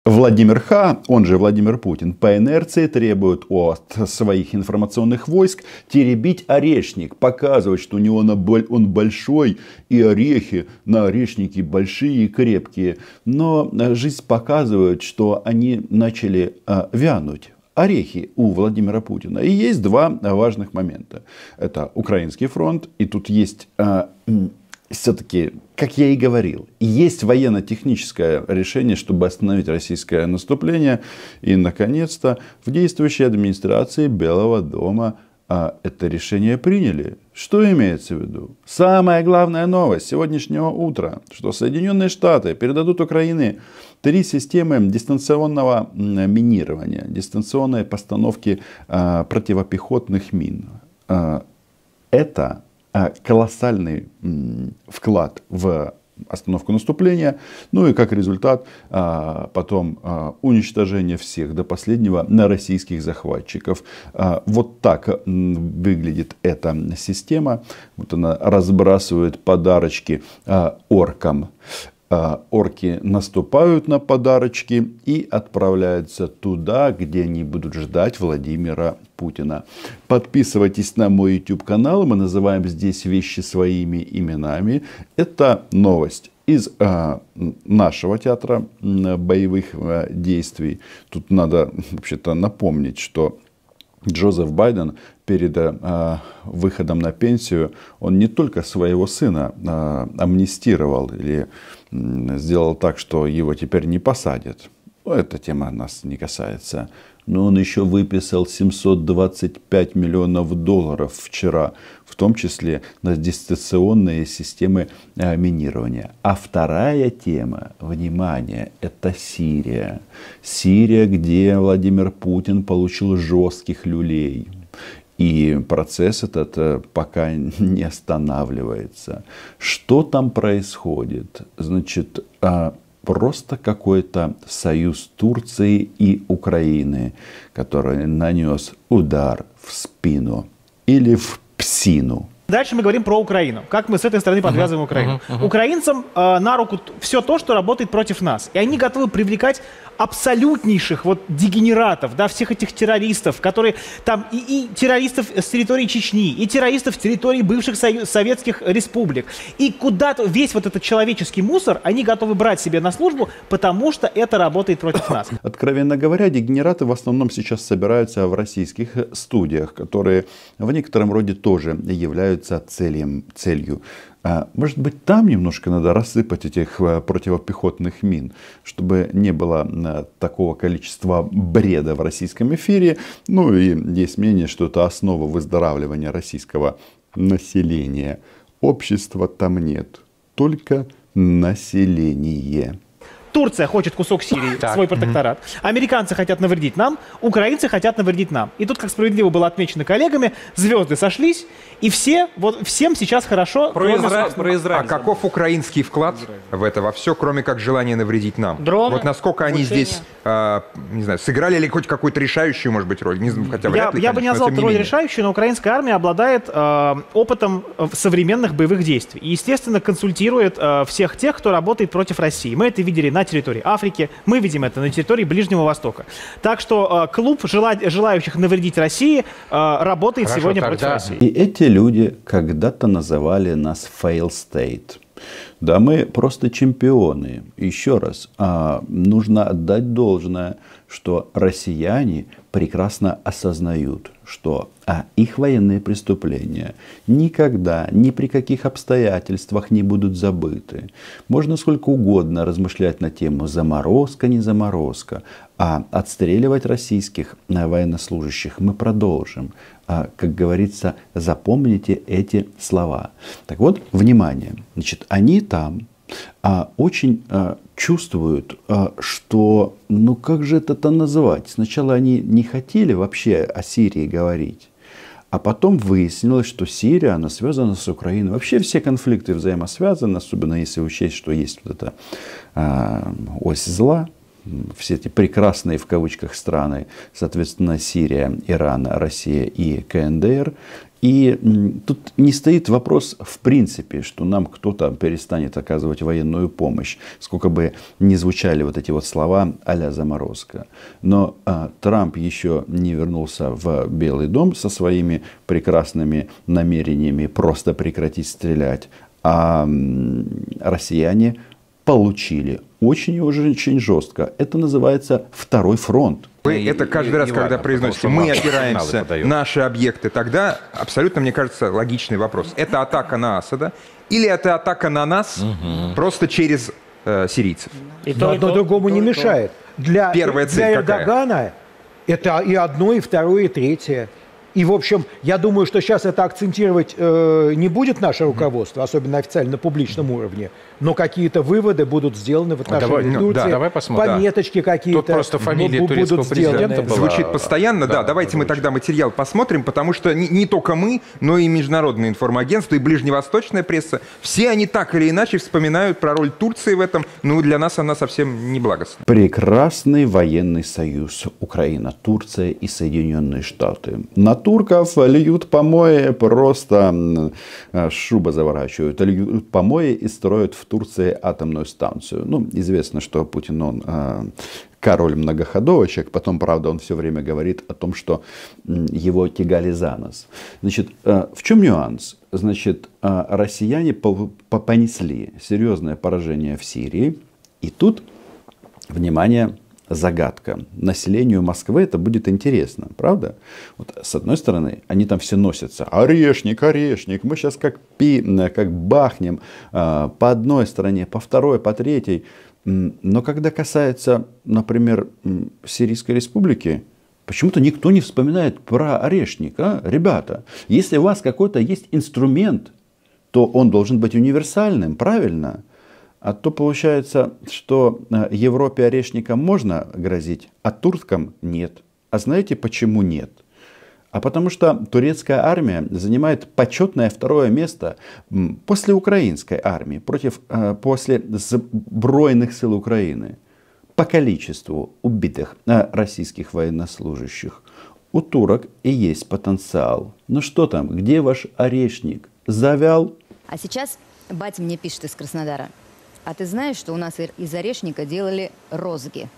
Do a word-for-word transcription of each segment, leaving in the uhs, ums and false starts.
Владимир Ха, он же Владимир Путин, по инерции требует от своих информационных войск теребить орешник, показывать, что у него он большой, и орехи на орешнике большие и крепкие. Но жизнь показывает, что они начали вянуть. Орехи у Владимира Путина. И есть два важных момента. Это украинский фронт, и тут есть... Все-таки, как я и говорил, есть военно-техническое решение, чтобы остановить российское наступление. И, наконец-то, в действующей администрации Белого дома а, это решение приняли. Что имеется в виду? Самая главная новость сегодняшнего утра, что Соединенные Штаты передадут Украине три системы дистанционного минирования, дистанционной постановки а, противопехотных мин. А, это... колоссальный вклад в остановку наступления, ну и как результат потом уничтожение всех до последнего на российских захватчиков. Вот так выглядит эта система. Вот она разбрасывает подарочки оркам. Орки наступают на подарочки и отправляются туда, где они будут ждать Владимира Путина. Подписывайтесь на мой YouTube канал. Мы называем здесь вещи своими именами. Это новость из а, нашего театра боевых а, действий. Тут надо вообще-то напомнить, что Джозеф Байден перед а, выходом на пенсию, он не только своего сына а, амнистировал или м, сделал так, что его теперь не посадят. Эта тема нас не касается. Но он еще выписал семьсот двадцать пять миллионов долларов вчера, в том числе на дистанционные системы а, минирования. А вторая тема, внимание, это Сирия. Сирия, где Владимир Путин получил жестких люлей. И процесс этот пока не останавливается. Что там происходит? Значит, просто какой-то союз Турции и Украины, который нанес удар в спину или в псину. Дальше мы говорим про Украину. Как мы с этой стороны подвязываем uh-huh, Украину. Uh-huh, uh-huh. Украинцам э, на руку все то, что работает против нас. И они готовы привлекать абсолютнейших вот дегенератов, да, всех этих террористов, которые там и, и террористов с территории Чечни, и террористов с территории бывших сою- советских республик. И куда-то весь вот этот человеческий мусор они готовы брать себе на службу, потому что это работает против нас. Откровенно говоря, дегенераты в основном сейчас собираются в российских студиях, которые в некотором роде тоже являются целью. целью. Может быть, там немножко надо рассыпать этих противопехотных мин, чтобы не было такого количества бреда в российском эфире. Ну и есть мнение, что это основа выздоравливания российского населения. Общества там нет, только население. Турция хочет кусок Сирии, так. свой протекторат. Американцы хотят навредить нам, украинцы хотят навредить нам. И тут, как справедливо было отмечено коллегами, звезды сошлись, и все, вот, всем сейчас хорошо. Про Изра... Про Израиль. А каков украинский вклад Израиль. в это во все, кроме как желания навредить нам? Дроны, вот насколько они учения. здесь, э, не знаю, сыграли ли хоть какую-то решающую, может быть, роль? Не знаю, хотя я ли, я бы не назвал роль менее. решающую, но украинская армия обладает э, опытом современных боевых действий. И, естественно, консультирует э, всех тех, кто работает против России. Мы это видели на территории Африки, мы видим это на территории Ближнего Востока. Так что э, клуб жела... желающих навредить России э, работает Хорошо, сегодня тогда... против России. И эти люди когда-то называли нас fail state. Да, мы просто чемпионы. Еще раз, а, нужно отдать должное, что россияне прекрасно осознают, что а, их военные преступления никогда, ни при каких обстоятельствах не будут забыты. Можно сколько угодно размышлять на тему заморозка, не заморозка, а отстреливать российских военнослужащих мы продолжим. А, как говорится, запомните эти слова. Так вот, внимание. Значит, они там а, очень а, чувствуют, а, что, ну как же это-то называть? Сначала они не хотели вообще о Сирии говорить. А потом выяснилось, что Сирия, она связана с Украиной. Вообще все конфликты взаимосвязаны, особенно если учесть, что есть вот эта а, ось зла. Все эти прекрасные в кавычках страны, соответственно, Сирия, Иран, Россия и КНДР. И тут не стоит вопрос в принципе, что нам кто-то перестанет оказывать военную помощь, сколько бы ни звучали вот эти вот слова а-ля заморозка. Но а, Трамп еще не вернулся в Белый дом со своими прекрасными намерениями просто прекратить стрелять, а м, россияне получили очень и очень жестко. Это называется второй фронт. Вы это каждый раз, когда произносите, мы опираемся на наши объекты, тогда абсолютно, мне кажется, логичный вопрос. Это атака на Асада или это атака на нас угу. просто через э, сирийцев? И то, одно другому не мешает. Для, Первая цель для Эрдогана это и одно, и второе, и третье. И, в общем, я думаю, что сейчас это акцентировать э, не будет наше руководство, особенно официально на публичном уровне, но какие-то выводы будут сделаны в отношении давай, Турции, да, давай посмотрим. пометочки какие-то. Тут просто фамилия турецкого президента была... Звучит постоянно, да, да давайте мы тогда материал посмотрим, потому что не, не только мы, но и международные информагентства, и ближневосточная пресса, все они так или иначе вспоминают про роль Турции в этом, но для нас она совсем не благостна. Прекрасный военный союз Украина, Турция и Соединенные Штаты. На турков льют помои, просто шуба заворачивают, льют помои и строят в Турции атомную станцию. Ну, известно, что Путин, он э, король многоходовочек, потом, правда, он все время говорит о том, что э, его тягали за нос. Значит, э, в чем нюанс? Значит, э, россияне по по понесли серьезное поражение в Сирии, и тут, внимание, загадка. Населению Москвы это будет интересно, правда? Вот, с одной стороны, они там все носятся. Орешник, орешник, мы сейчас как, пи, как бахнем э, по одной стороне, по второй, по третьей. Но когда касается, например, Сирийской республики, почему-то никто не вспоминает про орешник. А? Ребята, если у вас какой-то есть инструмент, то он должен быть универсальным, правильно? А то получается, что Европе орешником можно грозить, а туркам нет. А знаете, почему нет? А потому что турецкая армия занимает почетное второе место после украинской армии, против, после сбройных сил Украины. По количеству убитых российских военнослужащих. У турок и есть потенциал. Ну что там, где ваш орешник? Завял? А сейчас батя мне пишет из Краснодара. А ты знаешь, что у нас из орешника делали розги?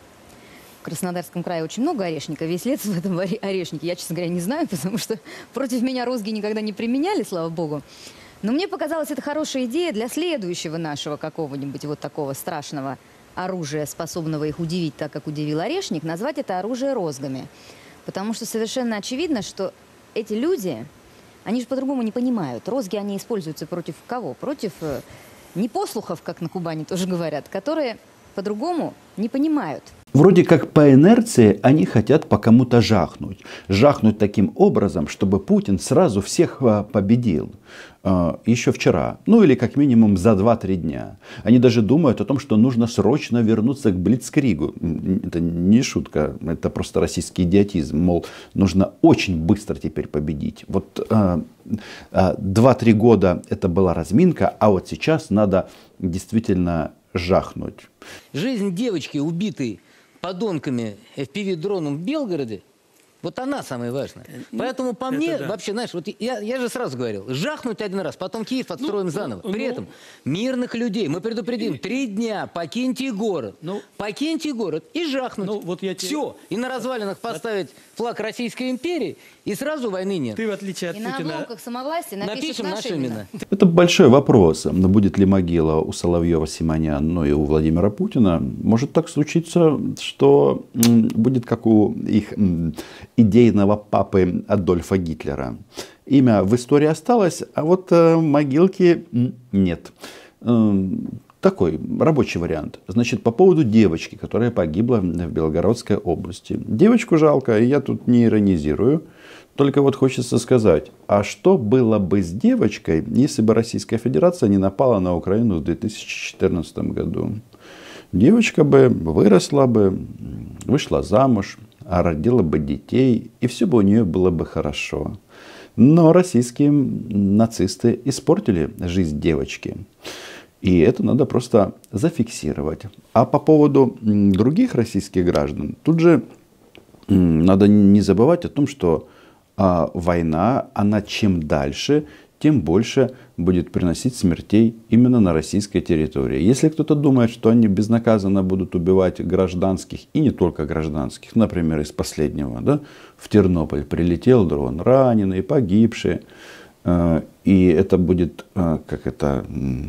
В Краснодарском крае очень много орешника. Весь лес в этом орешнике. Я, честно говоря, не знаю, потому что против меня розги никогда не применяли, слава богу. Но мне показалось, это хорошая идея для следующего нашего какого-нибудь вот такого страшного оружия, способного их удивить так, как удивил орешник, назвать это оружие розгами. Потому что совершенно очевидно, что эти люди, они же по-другому не понимают. Розги, они используются против кого? Против... непослухов, как на Кубани тоже говорят, которые по-другому не понимают. Вроде как по инерции они хотят по кому-то жахнуть. Жахнуть таким образом, чтобы Путин сразу всех победил. Еще вчера. Ну или как минимум за два-три дня. Они даже думают о том, что нужно срочно вернуться к блицкригу. Это не шутка. Это просто российский идиотизм. Мол, нужно очень быстро теперь победить. Вот два-три года это была разминка, а вот сейчас надо действительно жахнуть. Жизнь девочки, убитой подонками эф пи ви-дроном в Белгороде, вот она самая важная. Поэтому по мне, да. вообще, знаешь, вот я, я же сразу говорил, жахнуть один раз, потом Киев отстроим ну, заново. Ну, При этом мирных людей мы предупредим, три дня, покиньте город, ну, покиньте город и жахнуть. Ну, вот я тебе... Все. И на развалинах поставить флаг Российской империи, и сразу войны нет. Ты, в отличие от и Путина... на обломках самовластия напишем наши имена. Это большой вопрос. Будет ли могила у Соловьева, Симонян, ну и у Владимира Путина? Может так случиться, что будет как у их идейного папы Адольфа Гитлера. Имя в истории осталось, а вот могилки нет. Такой рабочий вариант. Значит, по поводу девочки, которая погибла в Белгородской области. Девочку жалко, и я тут не иронизирую. Только вот хочется сказать, а что было бы с девочкой, если бы Российская Федерация не напала на Украину в две тысячи четырнадцатом году? Девочка бы выросла бы, вышла замуж, родила бы детей, и все бы у нее было бы хорошо. Но российские нацисты испортили жизнь девочки. И это надо просто зафиксировать. А по поводу других российских граждан, тут же надо не забывать о том, что а война, она чем дальше, тем больше будет приносить смертей именно на российской территории. Если кто-то думает, что они безнаказанно будут убивать гражданских, и не только гражданских, например, из последнего, да, в Тернополь прилетел дрон, раненые, погибшие, и это будет, как это,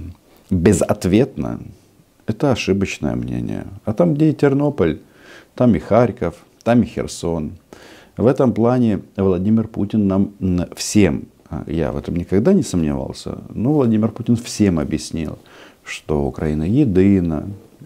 безответно, это ошибочное мнение. А там, где и Тернополь, там и Харьков, там и Херсон. В этом плане Владимир Путин нам всем, я в этом никогда не сомневался, но Владимир Путин всем объяснил, что Украина едина,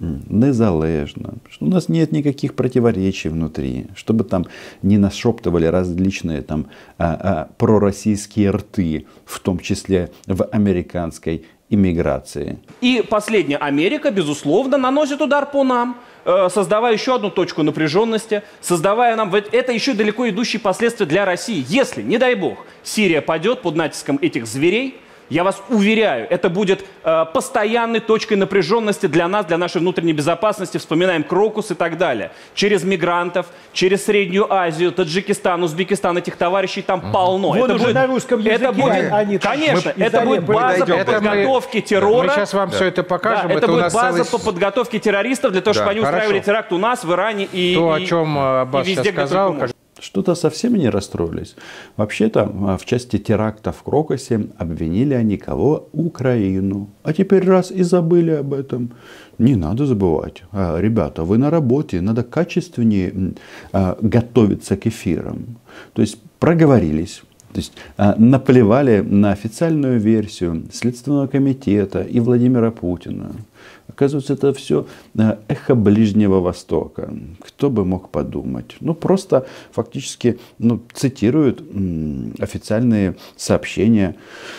незалежна, что у нас нет никаких противоречий внутри, чтобы там не нашептывали различные там а, а, пророссийские рты, в том числе в американской иммиграции. И последняя, Америка, безусловно, наносит удар по нам, создавая еще одну точку напряженности, создавая нам это еще далеко идущие последствия для России. Если, не дай бог, Сирия падет под натиском этих зверей, я вас уверяю, это будет э, постоянной точкой напряженности для нас, для нашей внутренней безопасности. Вспоминаем Крокус и так далее. Через мигрантов, через Среднюю Азию, Таджикистан, Узбекистан, этих товарищей там угу. полно. Вон это уже будет, на русском языке. Это будет, они, конечно, это будет база по подготовке мы, террора. Мы сейчас вам да. все это покажем. Да, это, это будет нас база целый... по подготовке террористов для того, да, чтобы они хорошо. устраивали теракт у нас, в Иране и, То, и, о чем Аббас и везде, сейчас сказал. Что-то совсем не расстроились. Вообще-то в части теракта в Крокусе обвинили они кого? Украину. А теперь раз и забыли об этом. Не надо забывать. Ребята, вы на работе, надо качественнее готовиться к эфирам. То есть проговорились. То есть наплевали на официальную версию Следственного комитета и Владимира Путина. Оказывается, это все эхо Ближнего Востока. Кто бы мог подумать? Ну, просто фактически ну, цитируют м, официальные сообщения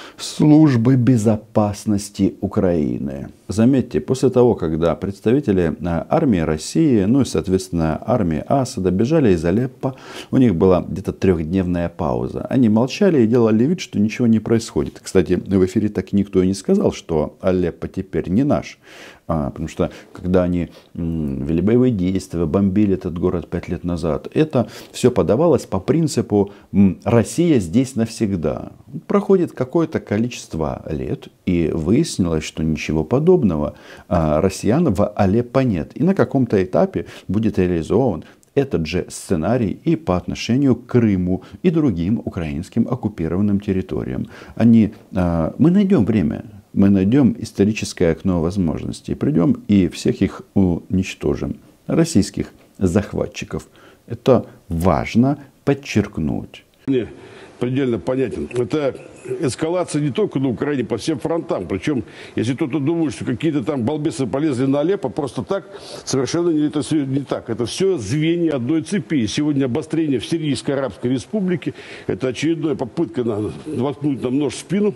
Службы безопасности Украины. Заметьте, после того, когда представители армии России, ну и, соответственно, армии Асада бежали из Алеппо, у них была где-то трехдневная пауза. Они молчали и делали вид, что ничего не происходит. Кстати, в эфире так и никто и не сказал, что Алеппо теперь не наш. А, потому что, когда они м, вели боевые действия, бомбили этот город пять лет назад, это все подавалось по принципу м, «Россия здесь навсегда». Проходит какое-то количество лет, и выяснилось, что ничего подобного а, россиян в Алеппо нет. И на каком-то этапе будет реализован этот же сценарий и по отношению к Крыму и другим украинским оккупированным территориям. Они, а, мы найдем время. Мы найдем историческое окно возможностей, придем и всех их уничтожим. Российских захватчиков. Это важно подчеркнуть. Мне предельно понятен. Это эскалация не только на Украине, по всем фронтам. Причем, если кто-то думает, что какие-то там балбесы полезли на Алеппо, просто так, совершенно не, это все не так. Это все звенья одной цепи. И сегодня обострение в Сирийской Арабской Республике – это очередная попытка на, воткнуть нам нож в спину.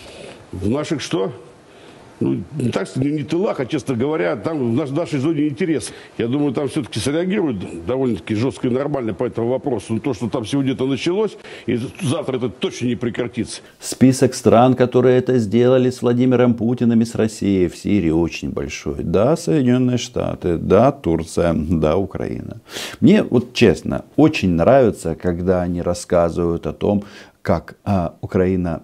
В наших что? Ну, не так, не, не тылах, а, честно говоря, там в наш, нашей зоне интереса. Я думаю, там все-таки среагируют довольно-таки жестко и нормально по этому вопросу. Но то, что там сегодня это началось, и завтра это точно не прекратится. Список стран, которые это сделали с Владимиром Путиным и с Россией в Сирии, очень большой. Да, Соединенные Штаты, да, Турция, да, Украина. Мне, вот честно, очень нравится, когда они рассказывают о том, как а, Украина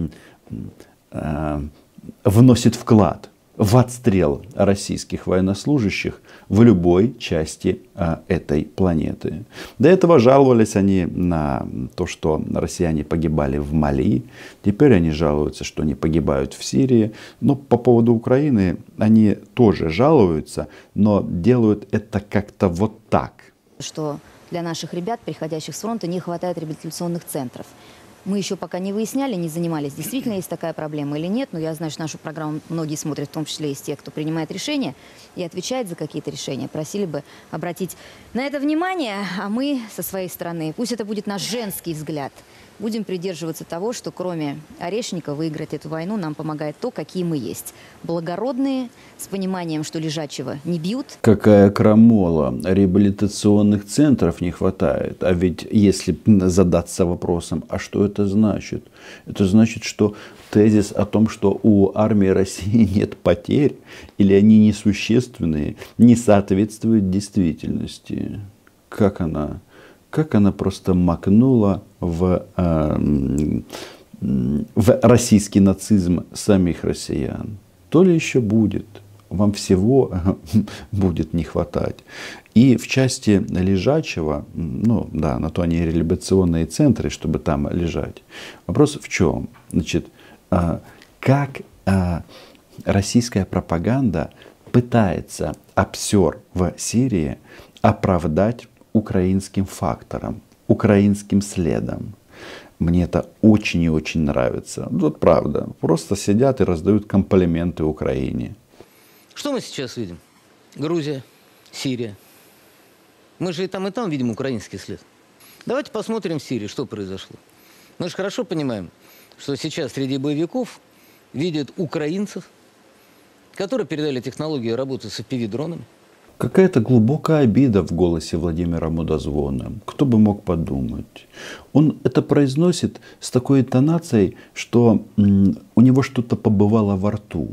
вносит вклад в отстрел российских военнослужащих в любой части а, этой планеты. До этого жаловались они на то, что россияне погибали в Мали. Теперь они жалуются, что они погибают в Сирии. Но по поводу Украины они тоже жалуются, но делают это как-то вот так. Что для наших ребят, приходящих с фронта, не хватает реабилитационных центров. Мы еще пока не выясняли, не занимались, действительно есть такая проблема или нет. Но я знаю, что нашу программу многие смотрят, в том числе из тех, кто принимает решения и отвечает за какие-то решения. Просили бы обратить на это внимание, а мы со своей стороны, пусть это будет наш женский взгляд, будем придерживаться того, что кроме Орешника выиграть эту войну нам помогает то, какие мы есть. Благородные, с пониманием, что лежачего не бьют. Какая крамола. Реабилитационных центров не хватает. А ведь если задаться вопросом, а что это значит? Это значит, что тезис о том, что у армии России нет потерь или они несущественные, не соответствует действительности. Как она как она просто макнула в, э, в российский нацизм самих россиян. То ли еще будет. Вам всего будет не хватать. И в части лежачего, ну да, на то они реабилитационные центры, чтобы там лежать. Вопрос в чем? Значит, как российская пропаганда пытается обсер в Сирии оправдать украинским фактором, украинским следом. Мне это очень и очень нравится. Вот правда. Просто сидят и раздают комплименты Украине. Что мы сейчас видим? Грузия, Сирия. Мы же и там, и там видим украинский след. Давайте посмотрим в Сирии, что произошло. Мы же хорошо понимаем, что сейчас среди боевиков видят украинцев, которые передали технологию работы с эф пи ви-дронами. Какая-то глубокая обида в голосе Владимира Мудозвона. Кто бы мог подумать. Он это произносит с такой интонацией, что м, у него что-то побывало во рту.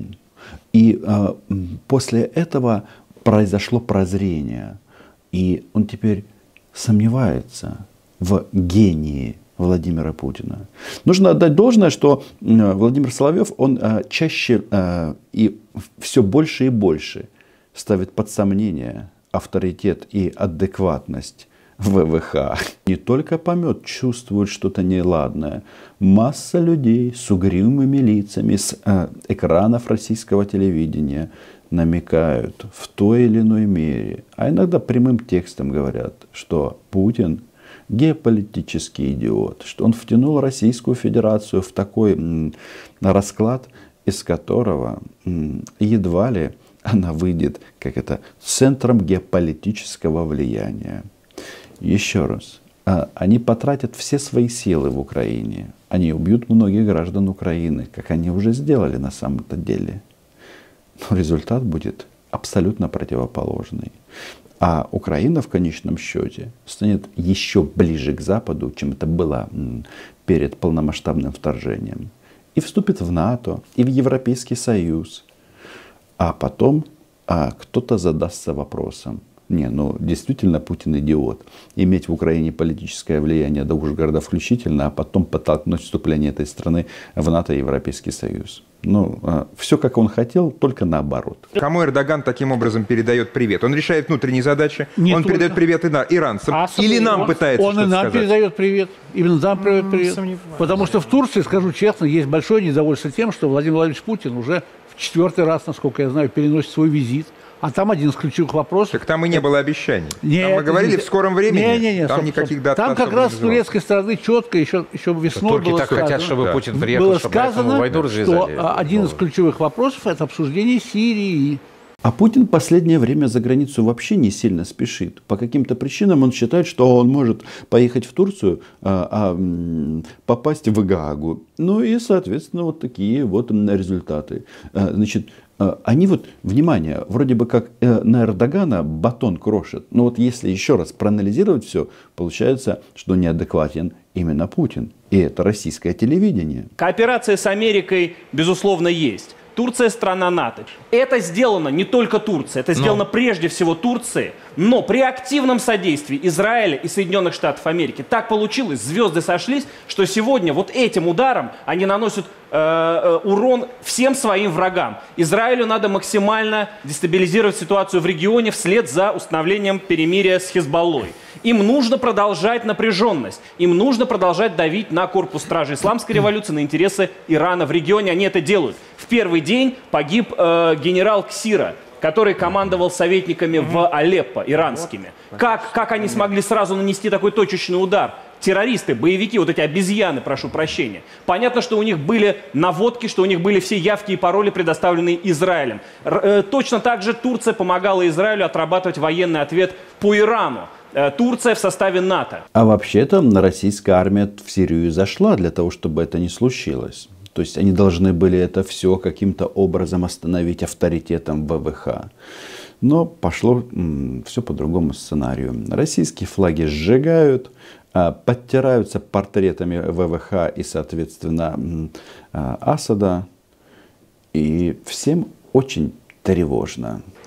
И э, после этого произошло прозрение. И он теперь сомневается в гении Владимира Путина. Нужно отдать должное, что э, Владимир Соловьев, он э, чаще э, и все больше и больше ставит под сомнение авторитет и адекватность вэ вэ ха. Не только помет чувствует что-то неладное. Масса людей с угрюмыми лицами с э, экранов российского телевидения намекают в той или иной мере, а иногда прямым текстом говорят, что Путин геополитический идиот, что он втянул Российскую Федерацию в такой м, расклад, из которого м, едва ли она выйдет, как это, центром геополитического влияния. Еще раз, они потратят все свои силы в Украине. Они убьют многих граждан Украины, как они уже сделали на самом-то деле. Но результат будет абсолютно противоположный. А Украина в конечном счете станет еще ближе к Западу, чем это было перед полномасштабным вторжением. И вступит в НАТО, и в Европейский Союз. А потом а, кто-то задастся вопросом. Не, ну действительно Путин идиот. Иметь в Украине политическое влияние до Ужгорода включительно, а потом подтолкнуть вступление этой страны в НАТО и Европейский Союз. Ну, а, все как он хотел, только наоборот. Кому Эрдоган таким образом передает привет? Он решает внутренние задачи, Не он только. передает привет иранцам. А Или нам он, пытается Он и что-то нам сказать? передает привет. Именно нам передает привет. Сомневаюсь. Потому что в Турции, скажу честно, есть большое недовольство тем, что Владимир Владимирович Путин уже в четвертый раз, насколько я знаю, переносит свой визит. А там один из ключевых вопросов. Так там и не было обещаний. Нет, там мы говорили нет, в скором времени. Не, не, не, там стоп, никаких стоп. дат. Там как раз с турецкой стороны четко еще, еще весной Турки было так сказано, хотят, чтобы да. Путин приехал, было чтобы этому сказано, войну развязали. что один из ключевых вопросов — это обсуждение Сирии. А Путин в последнее время за границу вообще не сильно спешит. По каким-то причинам он считает, что он может поехать в Турцию, а, а м, попасть в Гаагу. Ну и, соответственно, вот такие вот результаты. А, значит, а, они вот, внимание, вроде бы как э, на Эрдогана батон крошит. Но вот если еще раз проанализировать все, получается, что неадекватен именно Путин. И это российское телевидение. Кооперация с Америкой, безусловно, есть. Турция – страна НАТО. Это сделано не только Турцией, это сделано но. прежде всего Турцией, но при активном содействии Израиля и Соединенных Штатов Америки. Так получилось, звезды сошлись, что сегодня вот этим ударом они наносят э, э, урон всем своим врагам. Израилю надо максимально дестабилизировать ситуацию в регионе вслед за установлением перемирия с Хизбаллой. Им нужно продолжать напряженность, им нужно продолжать давить на корпус стражи исламской революции, на интересы Ирана в регионе. Они это делают. В первый день погиб э, генерал Ксира, который командовал советниками в Алеппо, иранскими. Как, как они смогли сразу нанести такой точечный удар? Террористы, боевики, вот эти обезьяны, прошу прощения. Понятно, что у них были наводки, что у них были все явки и пароли, предоставленные Израилем. Р э, точно так же Турция помогала Израилю отрабатывать военный ответ по Ирану. Э, Турция в составе НАТО. А вообще-то российская армия в Сирию зашла для того, чтобы это не случилось. То есть они должны были это все каким-то образом остановить авторитетом вэ вэ ха. Но пошло м, все по другому сценарию. Российские флаги сжигают, а, подтираются портретами вэ вэ ха и, соответственно, м, а, Асада. И всем очень тревожно.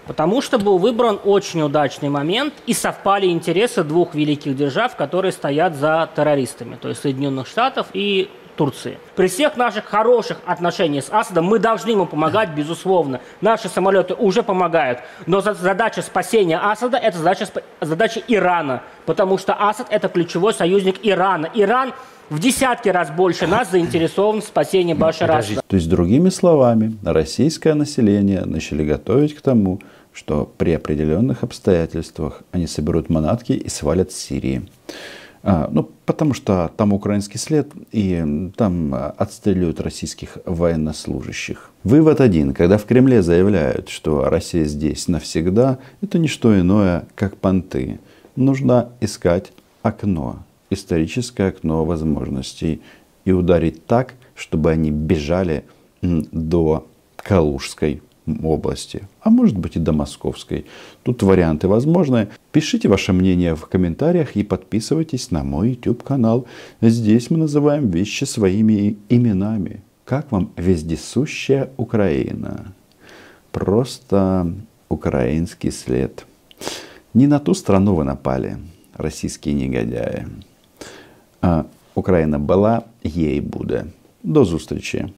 Потому что был выбран очень удачный момент и совпали интересы двух великих держав, которые стоят за террористами, то есть Соединенных Штатов и Турции. При всех наших хороших отношениях с Асадом мы должны ему помогать, безусловно. Наши самолеты уже помогают. Но задача спасения Асада – это задача, задача Ирана, потому что Асад – это ключевой союзник Ирана. Иран в десятки раз больше нас заинтересован в спасении Башара Асада. То есть, другими словами, российское население начали готовить к тому, что при определенных обстоятельствах они соберут манатки и свалят с Сирии. А, ну, потому что там украинский след, и там отстреливают российских военнослужащих. Вывод один. Когда в Кремле заявляют, что Россия здесь навсегда, это не что иное, как понты. Нужно искать окно, историческое окно возможностей, и ударить так, чтобы они бежали до Калужской области, а может быть и до Московской. Тут варианты возможны. Пишите ваше мнение в комментариях и подписывайтесь на мой YouTube канал. Здесь мы называем вещи своими именами. Как вам вездесущая Украина? Просто украинский след. Не на ту страну вы напали, российские негодяи. А Украина была, ей буде. До зустрічі.